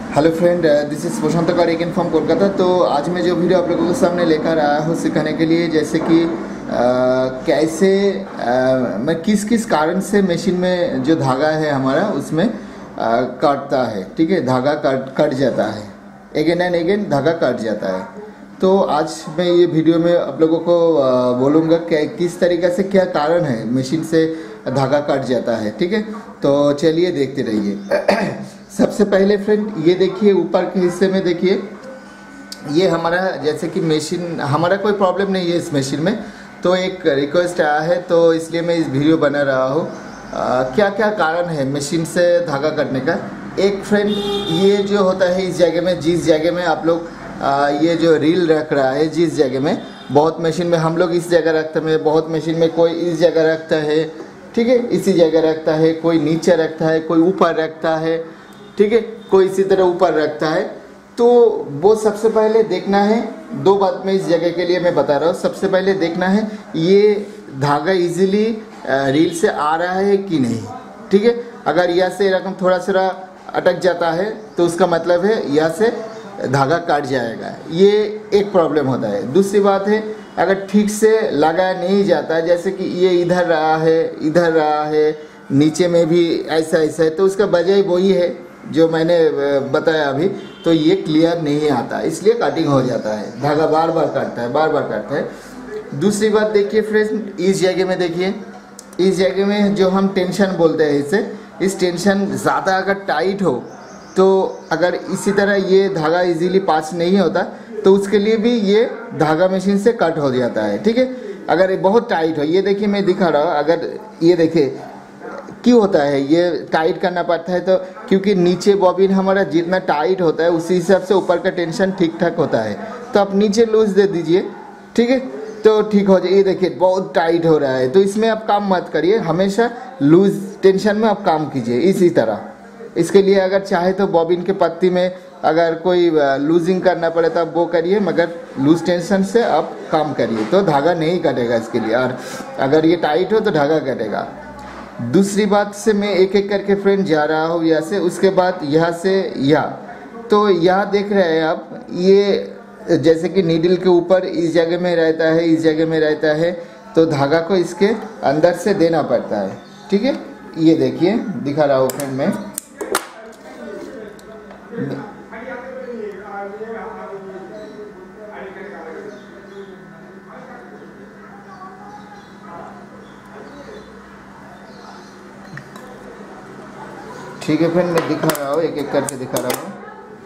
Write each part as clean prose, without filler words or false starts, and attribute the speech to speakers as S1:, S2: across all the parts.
S1: Hello friend, this is Prashant tech from Kolkata. तो आज मैं जो वीडियो आप लोगों के सामने लेकर आया हूँ सिखाने के लिए, जैसे कि कैसे मैं किस किस कारण से मशीन में जो धागा है हमारा उसमें काटता है। ठीक है, धागा कट जाता है, अगेन एंड अगेन धागा कट जाता है। तो आज मैं ये वीडियो में आप लोगों को बोलूँगा कि किस तरीके से क्या कारण है मशीन से धागा कट जाता है। ठीक है, तो चलिए देखते रहिए। सबसे पहले फ्रेंड ये देखिए, ऊपर के हिस्से में देखिए, ये हमारा जैसे कि मशीन, हमारा कोई प्रॉब्लम नहीं है इस मशीन में, तो एक रिक्वेस्ट आया है तो इसलिए मैं इस वीडियो बना रहा हूँ। क्या क्या कारण है मशीन से धागा कटने का। एक फ्रेंड, ये जो होता है इस जगह में, जिस जगह में आप लोग ये जो रील रख रहा है, जिस जगह में, बहुत मशीन में हम लोग इस जगह रखते हैं, बहुत मशीन में कोई इस जगह रखता है, ठीक है, इसी जगह रखता है, कोई नीचे रखता है, कोई ऊपर रखता है, ठीक है, कोई इसी तरह ऊपर रखता है। तो वो सबसे पहले देखना है, दो बात में इस जगह के लिए मैं बता रहा हूँ। सबसे पहले देखना है ये धागा इजीली रील से आ रहा है कि नहीं। ठीक है, अगर यहाँ से रकम थोड़ा सा अटक जाता है तो उसका मतलब है यहाँ से धागा काट जाएगा, ये एक प्रॉब्लम होता है। दूसरी बात है, अगर ठीक से लगा नहीं जाता, जैसे कि ये इधर रहा है, इधर रहा है, नीचे में भी ऐसा ऐसा है, तो उसका वजह वही है जो मैंने बताया अभी। तो ये क्लियर नहीं आता, इसलिए कटिंग हो जाता है, धागा बार बार काटता है, बार बार काटता है। दूसरी बात देखिए फ्रेंड, इस जगह में देखिए, इस जगह में जो हम टेंशन बोलते हैं इसे, इस टेंशन ज़्यादा अगर टाइट हो तो अगर इसी तरह ये धागा इजीली पास नहीं होता तो उसके लिए भी ये धागा मशीन से कट हो जाता है। ठीक है, अगर ये बहुत टाइट हो, ये देखिए मैं दिखा रहा हूँ, अगर ये देखिए क्यों होता है, ये टाइट करना पड़ता है तो क्योंकि नीचे बॉबिन हमारा जितना टाइट होता है उसी हिसाब से ऊपर का टेंशन ठीक ठाक होता है। तो आप नीचे लूज दे दीजिए, ठीक है, तो ठीक हो जाए। ये देखिए बहुत टाइट हो रहा है, तो इसमें आप काम मत करिए, हमेशा लूज टेंशन में आप काम कीजिए इसी तरह। इसके लिए अगर चाहे तो बॉबिन के पत्ती में अगर कोई लूजिंग करना पड़े तो आप वो करिए, मगर लूज टेंशन से आप काम करिए तो धागा नहीं कटेगा इसके लिए। और अगर ये टाइट हो तो धागा कटेगा। दूसरी बात से मैं एक एक करके फ्रेंड जा रहा हूँ यहाँ से, उसके बाद यहाँ से यहाँ। तो यहाँ देख रहे हैं आप, ये जैसे कि नीडल के ऊपर इस जगह में रहता है, इस जगह में रहता है, तो धागा को इसके अंदर से देना पड़ता है। ठीक है, ये देखिए दिखा रहा हूँ फ्रेंड मैं। ठीक है फ्रेंड, मैं दिखा रहा हूँ, एक एक करके दिखा रहा हूँ।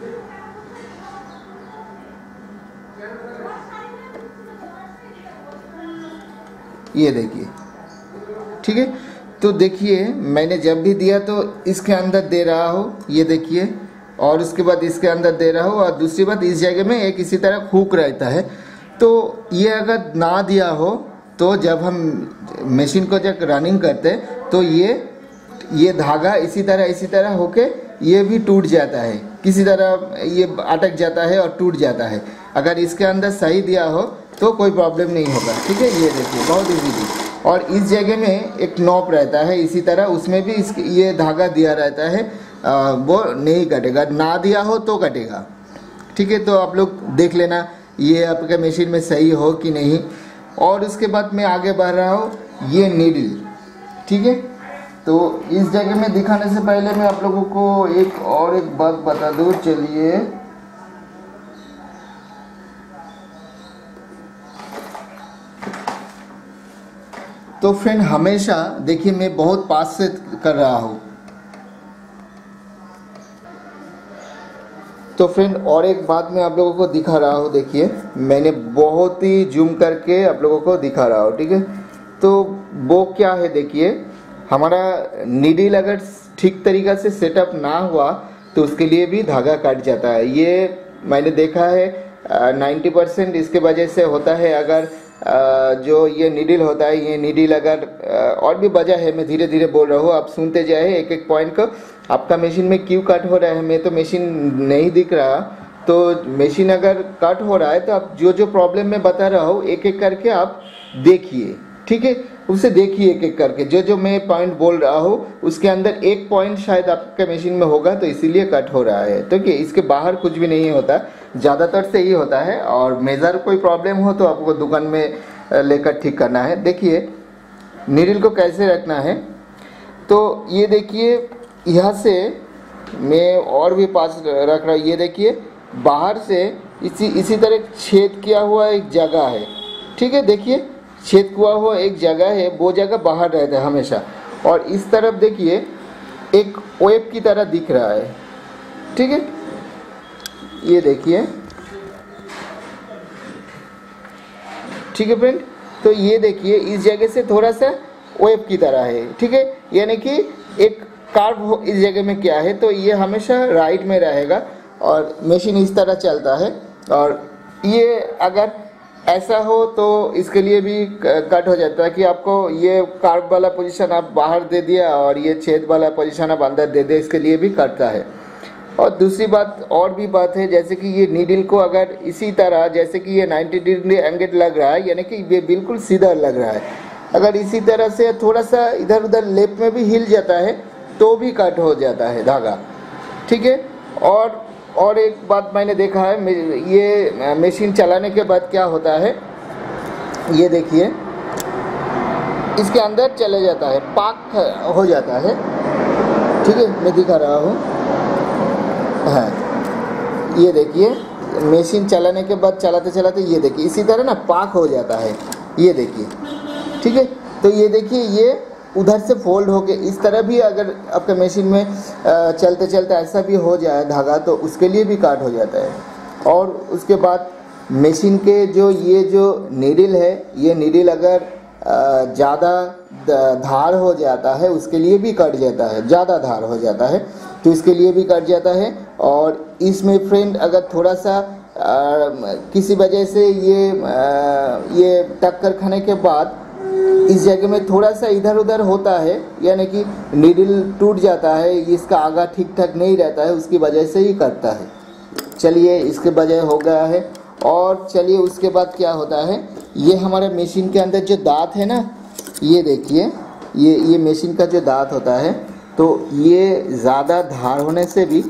S1: ये देखिए, ठीक है, तो देखिए मैंने जब भी दिया तो इसके अंदर दे रहा हूँ, ये देखिए, और उसके बाद इसके अंदर दे रहा हूँ। और दूसरी बात, इस जगह में एक इसी तरह हुक रहता है, तो ये अगर ना दिया हो तो जब हम मशीन को जब रनिंग करते तो ये धागा इसी तरह होके ये भी टूट जाता है, किसी तरह ये अटक जाता है और टूट जाता है। अगर इसके अंदर सही दिया हो तो कोई प्रॉब्लम नहीं होगा। ठीक है, ये देखिए बहुत इजीली। और इस जगह में एक नॉब रहता है इसी तरह, उसमें भी ये धागा दिया रहता है, वो नहीं कटेगा, ना दिया हो तो कटेगा। ठीक है, तो आप लोग देख लेना ये आपके मशीन में सही हो कि नहीं। और उसके बाद मैं आगे बढ़ रहा हूँ, ये नीडल, ठीक है, तो इस जगह में दिखाने से पहले मैं आप लोगों को एक बात बता दूँ, चलिए। तो फ्रेंड हमेशा देखिए, मैं बहुत पास से कर रहा हूँ। तो फ्रेंड और एक बात मैं आप लोगों को दिखा रहा हूँ, देखिए मैंने बहुत ही जूम करके आप लोगों को दिखा रहा हूँ। ठीक है, तो वो क्या है, देखिए हमारा नीडल अगर ठीक तरीक़ा से सेटअप ना हुआ तो उसके लिए भी धागा कट जाता है। ये मैंने देखा है 90% इसके वजह से होता है। अगर जो ये नीडल होता है, ये नीडल अगर और भी वजह है, मैं धीरे धीरे बोल रहा हूँ, आप सुनते जाए एक एक पॉइंट को। आपका मशीन में क्यों कट हो रहा है, मैं तो मशीन नहीं दिख रहा, तो मशीन अगर कट हो रहा है तो आप जो जो प्रॉब्लम मैं बता रहा हूँ एक एक करके आप देखिए। ठीक है, उसे देखिए एक एक करके, जो जो मैं पॉइंट बोल रहा हूँ उसके अंदर एक पॉइंट शायद आपके मशीन में होगा तो इसीलिए कट हो रहा है। तो कि इसके बाहर कुछ भी नहीं होता, ज़्यादातर से ये होता है। और मेजर कोई प्रॉब्लम हो तो आपको दुकान में लेकर ठीक करना है। देखिए नीडल को कैसे रखना है, तो ये देखिए यहाँ से मैं और भी पास रख रहा हूँ। ये देखिए बाहर से इसी तरह छेद किया हुआ एक जगह है, ठीक है। देखिए छेद हुआ हुआ एक जगह है, वो जगह बाहर रहता है हमेशा। और इस तरफ देखिए एक वेब की तरह दिख रहा है, ठीक है। ये देखिए, ठीक है फ्रेंड। तो ये देखिए इस जगह से थोड़ा सा वेब की तरह है, ठीक है। यानी कि एक कार्व इस जगह में क्या है, तो ये हमेशा राइट में रहेगा और मशीन इस तरह चलता है। और ये अगर ऐसा हो तो इसके लिए भी कट हो जाता है कि आपको ये कार्व वाला पोजीशन आप बाहर दे दिया और ये छेद वाला पोजीशन आप अंदर दे दिया, इसके लिए भी कटता है। और दूसरी बात और भी बात है, जैसे कि ये नीडल को अगर इसी तरह, जैसे कि ये 90 डिग्री एंगल लग रहा है, यानी कि ये बिल्कुल सीधा लग रहा है, अगर इसी तरह से थोड़ा सा इधर उधर लेफ्ट में भी हिल जाता है तो भी कट हो जाता है धागा, ठीक है। और एक बात मैंने देखा है, ये मशीन चलाने के बाद क्या होता है, ये देखिए इसके अंदर चले जाता है, पाक हो जाता है, ठीक है। मैं दिखा रहा हूँ, हाँ ये देखिए मशीन चलाने के बाद चलाते चलाते ये देखिए इसी तरह ना पाक हो जाता है, ये देखिए, ठीक है। तो ये देखिए ये उधर से फोल्ड होके इस तरह भी अगर आपके मशीन में चलते चलते ऐसा भी हो जाए धागा, तो उसके लिए भी काट हो जाता है। और उसके बाद मशीन के ये जो नीडल है, ये नीडल अगर ज़्यादा धार हो जाता है उसके लिए भी कट जाता है, ज़्यादा धार हो जाता है तो इसके लिए भी कट जाता है। और इसमें फ्रेंड अगर थोड़ा सा किसी वजह से ये टक्कर खाने के बाद इस जगह में थोड़ा सा इधर उधर होता है, यानी कि नीडल टूट जाता है, इसका आगा ठीक ठाक नहीं रहता है, उसकी वजह से ही कटता है। चलिए इसके बजाय हो गया है। और चलिए उसके बाद क्या होता है, ये हमारे मशीन के अंदर जो दांत है ना, ये देखिए ये मशीन का जो दांत होता है, तो ये ज़्यादा धार होने से भी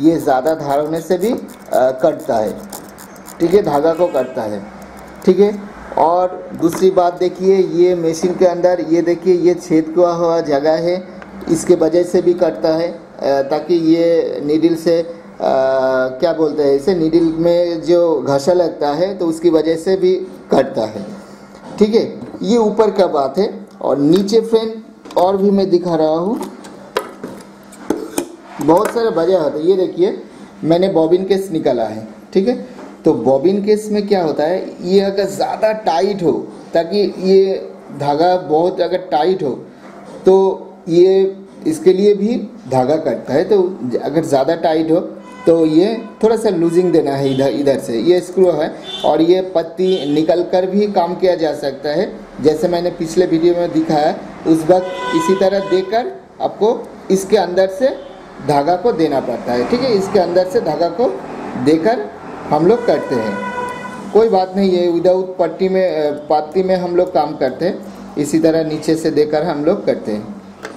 S1: कटता है, ठीक है, धागा को कटता है, ठीक है। और दूसरी बात देखिए ये मशीन के अंदर ये देखिए ये छेद हुआ हुआ जगह है, इसके वजह से भी कटता है, ताकि ये नीडल से क्या बोलते हैं इसे, नीडल में जो घसा लगता है तो उसकी वजह से भी कटता है, ठीक है। ये ऊपर का बात है। और नीचे फ्रेंड और भी मैं दिखा रहा हूँ, बहुत सारे वजह होते हैं। ये देखिए मैंने बॉबिन केस निकाला है, ठीक है। तो बॉबिन केस में क्या होता है, ये अगर ज़्यादा टाइट हो, ताकि ये धागा बहुत अगर टाइट हो तो ये इसके लिए भी धागा कटता है। तो अगर ज़्यादा टाइट हो तो ये थोड़ा सा लूजिंग देना है, इधर से ये स्क्रू है और ये पत्ती निकल कर भी काम किया जा सकता है, जैसे मैंने पिछले वीडियो में दिखाया। उस वक्त इसी तरह देकर आपको इसके अंदर से धागा को देना पड़ता है, ठीक है। इसके अंदर से धागा को देकर हम लोग करते हैं, कोई बात नहीं है, विदाउट पत्ती में हम लोग काम करते हैं, इसी तरह नीचे से देकर हम लोग करते हैं।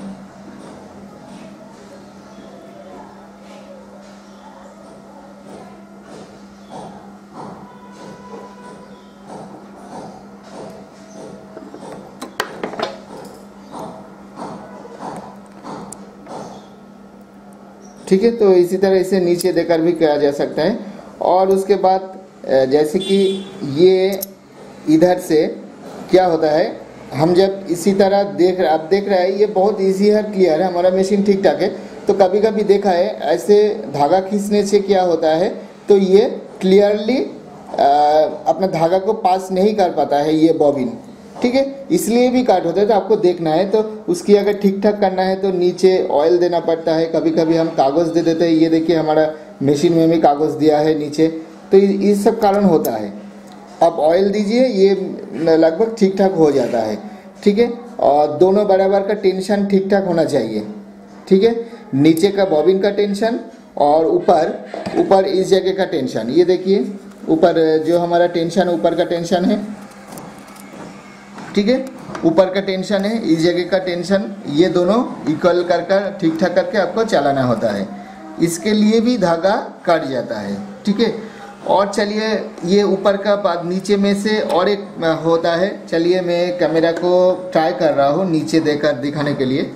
S1: ठीक है, तो इसी तरह इसे नीचे देकर भी किया जा सकता है। और उसके बाद जैसे कि ये इधर से क्या होता है, हम जब इसी तरह आप देख रहे हैं ये बहुत इजी है, क्लियर है, हमारा मशीन ठीक ठाक है। तो कभी कभी देखा है ऐसे धागा खींचने से क्या होता है, तो ये क्लियरली अपना धागा को पास नहीं कर पाता है ये बॉबिन, ठीक है, इसलिए भी काट होता है। तो आपको देखना है, तो उसकी अगर ठीक ठाक करना है तो नीचे ऑयल देना पड़ता है, कभी कभी हम कागज़ दे देते हैं। ये देखिए हमारा मशीन में भी कागज़ दिया है नीचे, तो ये सब कारण होता है। अब ऑयल दीजिए, ये लगभग ठीक ठाक हो जाता है, ठीक है। और दोनों बराबर का टेंशन ठीक ठाक होना चाहिए, ठीक है, नीचे का बॉबिन का टेंशन और ऊपर इस जगह का टेंशन। ये देखिए ऊपर जो हमारा टेंशन, ऊपर का टेंशन है, ठीक है। ऊपर का टेंशन है, इस जगह का टेंशन, ये दोनों इक्वल कर कर ठीक ठाक करके आपको चलाना होता है। इसके लिए भी धागा कट जाता है, ठीक है। और चलिए ये ऊपर का बाद नीचे में से और एक होता है। चलिए मैं कैमरा को ट्राई कर रहा हूँ नीचे देकर दिखाने के लिए।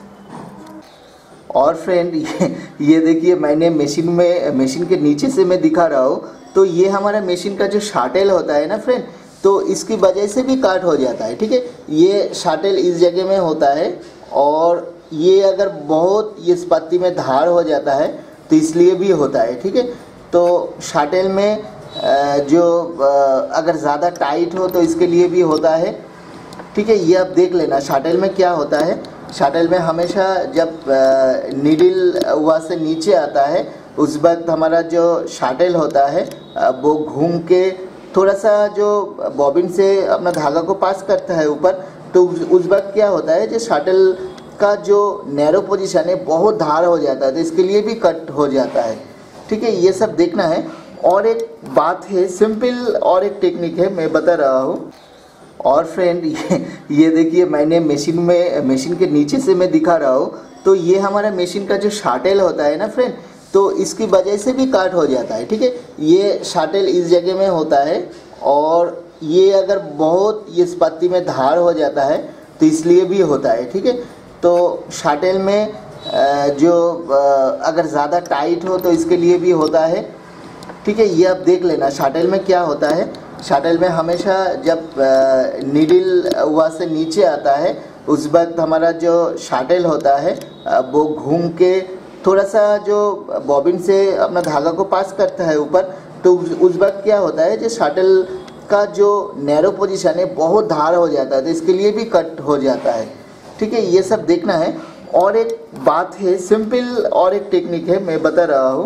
S1: और फ्रेंड ये देखिए मैंने मशीन के नीचे से मैं दिखा रहा हूँ। तो ये हमारा मशीन का जो शाटल होता है ना फ्रेंड, तो इसकी वजह से भी काट हो जाता है, ठीक है। ये शाटल इस जगह में होता है और ये अगर बहुत ये पत्ती में धार हो जाता है तो इसलिए भी होता है, ठीक है। तो शाटल में जो अगर ज़्यादा टाइट हो तो इसके लिए भी होता है, ठीक है। ये आप देख लेना शाटल में क्या होता है। शाटल में हमेशा जब नीडल वहाँ से नीचे आता है उस वक्त हमारा जो शाटल होता है वो घूम के थोड़ा सा जो बॉबिन से अपना धागा को पास करता है ऊपर, तो उस वक्त क्या होता है जो शाटल का जो नैरो पोजीशन है बहुत धार हो जाता है, तो इसके लिए भी कट हो जाता है, ठीक है। ये सब देखना है। और एक बात है, सिंपल और एक टेक्निक है मैं बता रहा हूँ। और फ्रेंड ये देखिए मैंने मशीन के नीचे से मैं दिखा रहा हूँ। तो ये हमारा मशीन का जो शाटल होता है ना फ्रेंड, तो इसकी वजह से भी काट हो जाता है, ठीक है। ये शाटल इस जगह में होता है और ये अगर बहुत ये पत्ती में धार हो जाता है तो इसलिए भी होता है, ठीक है। तो शाटल में जो अगर ज़्यादा टाइट हो तो इसके लिए भी होता है, ठीक है। ये आप देख लेना शाटल में क्या होता है। शाटल में हमेशा जब नीडल वहाँ से नीचे आता है उस वक्त हमारा जो शाटल होता है वो घूम के थोड़ा सा जो बॉबिन से अपना धागा को पास करता है ऊपर, तो उस वक्त क्या होता है जो शाटल का जो नैरो पोजीशन है बहुत धार हो जाता है, तो इसके लिए भी कट हो जाता है, ठीक है। ये सब देखना है। और एक बात है, सिंपल और एक टेक्निक है मैं बता रहा हूँ,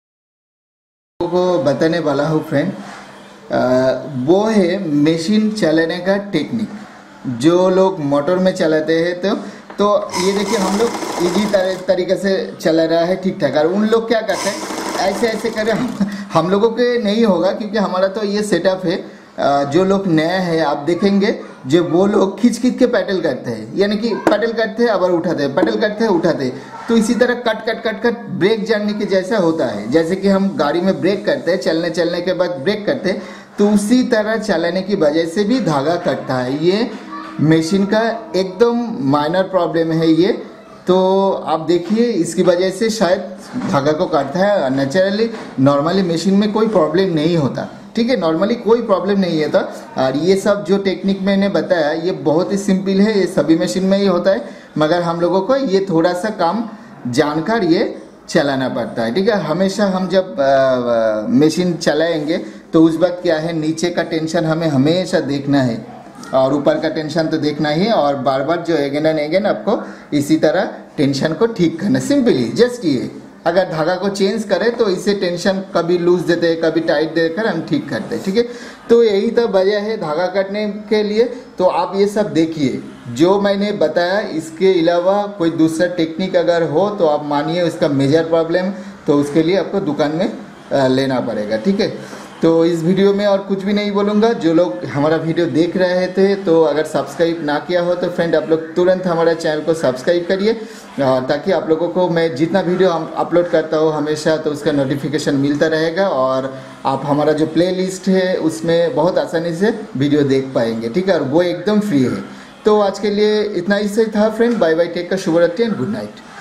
S1: को बताने वाला हूँ फ्रेंड। वो है मशीन चलाने का टेक्निक। जो लोग मोटर में चलाते हैं तो ये देखिए हम लोग इजी तरीके से चला रहा है ठीक ठाक, और उन लोग क्या करते हैं ऐसे ऐसे करें। हम लोगों के नहीं होगा क्योंकि हमारा तो ये सेटअप है। जो लोग नए हैं आप देखेंगे जो वो लोग खींच खींच के पैडल करते हैं, यानी कि पैडल करते हैं अब उठाते हैं, पैडल करते हैं उठाते हैं। तो इसी तरह cut cut cut cut break जानने के जैसा होता है। जैसे कि हम गाड़ी में ब्रेक करते हैं, चलने के बाद ब्रेक करते हैं, तो उसी तरह चलाने की वजह से भी धागा कटता है। ये मशीन का एकदम माइनर प्रॉब्लम है ये। तो आप देखिए इसकी वजह से शायद धागा को काटता है। नेचुरली नॉर्मली मशीन में कोई प्रॉब्लम नहीं होता, ठीक है। नॉर्मली कोई प्रॉब्लम नहीं होता। और ये सब जो टेक्निक मैंने बताया ये बहुत ही सिंपल है, ये सभी मशीन में ही होता है, मगर हम लोगों को ये थोड़ा सा काम जानकर ये चलाना पड़ता है, ठीक है। हमेशा हम जब मशीन चलाएंगे तो उस वक्त क्या है नीचे का टेंशन हमें हमेशा देखना है और ऊपर का टेंशन तो देखना ही है, और बार बार जो अगेन एंड अगेन आपको इसी तरह टेंशन को ठीक करना। सिंपली जस्ट ये, अगर धागा को चेंज करें तो इसे टेंशन कभी लूज देते हैं कभी टाइट देकर हम ठीक करते हैं, ठीक है। तो यही तो वजह है धागा काटने के लिए। तो आप ये सब देखिए जो मैंने बताया, इसके अलावा कोई दूसरा टेक्निक अगर हो तो आप मानिए उसका मेजर प्रॉब्लम, तो उसके लिए आपको दुकान में लेना पड़ेगा, ठीक है। तो इस वीडियो में और कुछ भी नहीं बोलूँगा। जो लोग हमारा वीडियो देख रहे थे तो अगर सब्सक्राइब ना किया हो तो फ्रेंड आप लोग तुरंत हमारा चैनल को सब्सक्राइब करिए, ताकि आप लोगों को मैं जितना वीडियो अपलोड करता हूँ हमेशा तो उसका नोटिफिकेशन मिलता रहेगा, और आप हमारा जो प्लेलिस्ट है उसमें बहुत आसानी से वीडियो देख पाएंगे, ठीक है। और वो एकदम फ्री है। तो आज के लिए इतना ही सही था फ्रेंड। बाय बाय, टेक का शुभ रात्रि एंड गुड नाइट।